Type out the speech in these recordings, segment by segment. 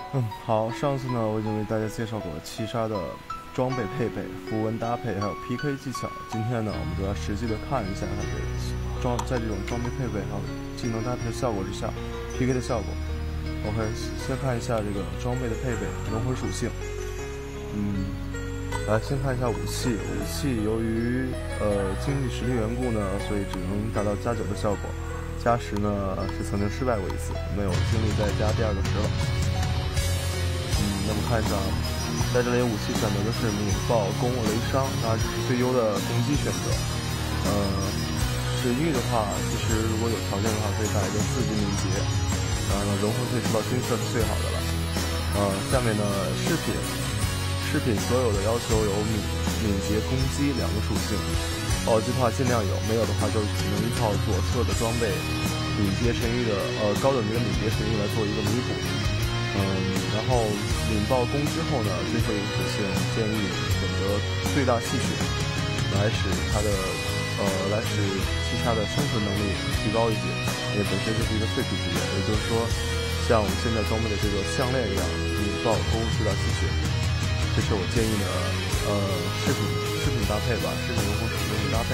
好，上次呢我已经为大家介绍过了七杀的装备配备、符文搭配，还有 PK 技巧。今天呢，我们主要实际的看一下它在这种装备配备还有技能搭配的效果之下 ，PK 的效果。OK， 先看一下这个装备的配备，融合属性。来先看一下武器。武器由于经济实力缘故呢，所以只能达到加9的效果。加10呢是曾经失败过一次，没有精力再加第二个10了。那么看一下，在这里武器选择的是敏暴、攻、雷伤，当然这是最优的攻击选择。神域的话，其实如果有条件的话，可以打一个4级敏捷，然后呢融合可以出到金色是最好的了。下面呢饰品所有的要求有敏捷、攻击2个属性。暴击的话尽量有，没有的话就只能依靠左侧的装备敏捷神域的高等级的敏捷神域来做一个弥补。然后敏暴攻之后呢，最后一个属性建议选择最大吸血，来使其他的生存能力提高一些，因为本身就是一个废品职业，也就是说，像我们现在装备的这个项链一样，敏暴攻最大吸血，这是我建议的饰品搭配吧，饰品融合属性的搭配。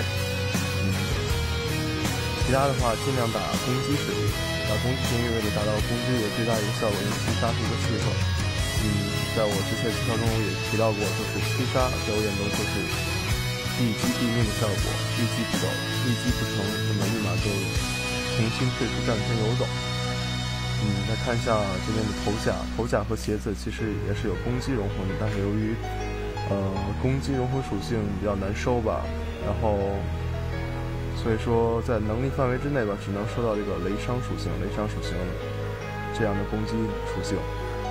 其他的话尽量打攻击神域，打攻击神域为了达到攻击的最大一个效果，因为七杀是一个刺客。在我之前介绍中也提到过，就是七杀在我眼中就是一击毙命的效果，一击不成，那么立马就重新退出战圈游走。再看一下这边的头甲和鞋子其实也是有攻击融合的，但是由于攻击融合属性比较难收吧，然后所以说在能力范围之内吧，只能收到这个雷伤属性这样的攻击属性。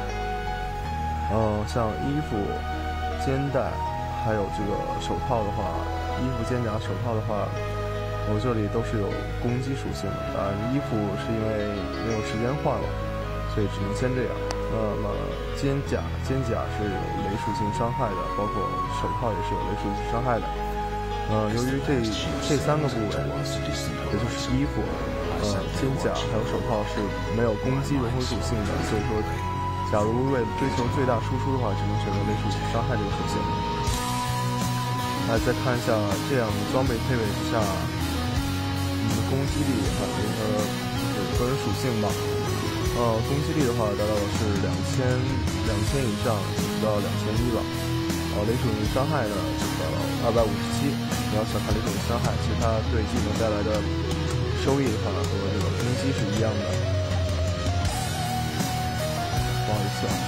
像衣服、肩带还有这个手套的话，衣服、肩甲、手套的话，我这里都是有攻击属性的。当然，衣服是因为没有时间换了，所以只能先这样。那么肩甲是有雷属性伤害的，包括手套也是有雷属性伤害的。由于这3个部位，也就是衣服、肩甲还有手套是没有攻击融合属性的，所以说，假如为了追求最大输出的话，只能选择雷属性伤害这个属性。来再看一下这样的装备配备之下，攻击力还有就是个人属性吧。攻击力的话达到的是2000以上到2100吧。雷属性伤害呢到257。不要小看雷属性伤害，其实它对技能带来的收益的话和这个攻击是一样的。不好意思啊。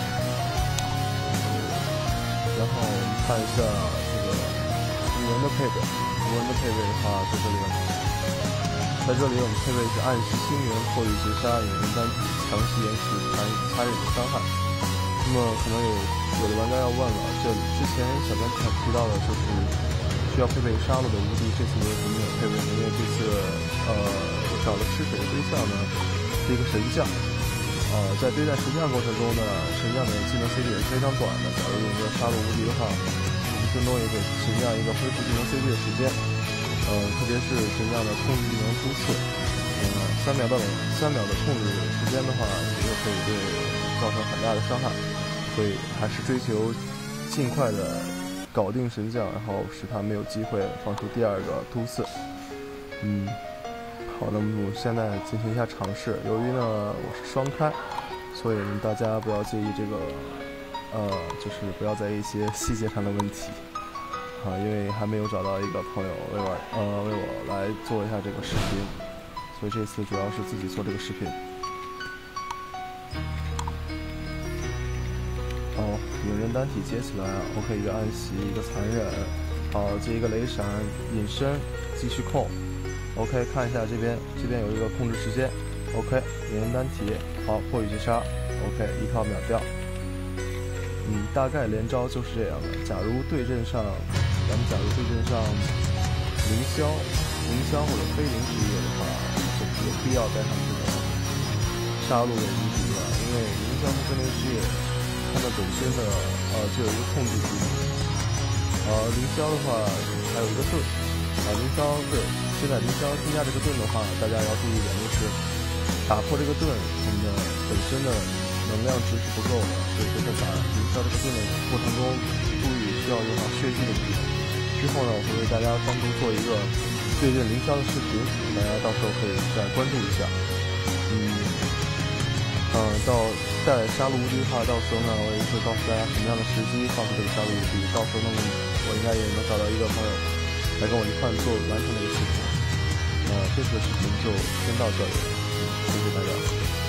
然后我们看一下这个符文的配备。符文的配备的话，在这里我们配备是暗时星元、破雨绝杀、引人单体、强袭延迟、残忍的伤害。那么可能有的玩家要问了，这之前小编提到的就是需要配备杀戮的无敌，这次为什么没有配备呢？因为这次我找的施水的对象呢是一个神将。在对待神将过程中呢，神将的技能 CD 也是非常短的。假如用这个杀戮无敌的话，最多也给神将一个恢复技能 CD 的时间。特别是神将的控制技能突刺，3秒的控制时间的话，也可以对造成很大的伤害。所以还是追求尽快的搞定神将，然后使他没有机会放出第2个突刺。好，那么我现在进行一下尝试。由于呢我是双开，所以大家不要介意这个，就是不要在意一些细节上的问题因为还没有找到一个朋友为我来做一下这个视频，所以这次主要是自己做这个视频。引人单体接起来，OK， 一个暗袭，一个残忍，接一个雷闪，隐身，继续控。OK， 看一下这边有一个控制时间。OK， 引人单体，好，破雨绝杀。OK， 依靠秒掉。大概连招就是这样的。假如对阵上凌霄或者非灵职业的话，就有必要带上这个杀戮的无敌了，因为凌霄和非灵职业它们本身的就有一个控制技能。凌霄的话还有一个盾。现在凌霄增加这个盾的话，大家要注意一点，就是打破这个盾，我们的本身的能能量值是不够的，所以说在打凌霄这个技能过程中，注意需要用到血祭的技能。之后呢，我会为大家单独做一个对阵凌霄的视频，大家到时候可以再关注一下。到在杀戮无敌的话，到时候呢，我也会告诉大家什么样的时机放出这个杀戮无敌。到时候呢，我应该也能找到一个朋友来跟我一块做完成这个视频。这次的视频就先到这里，谢谢大家。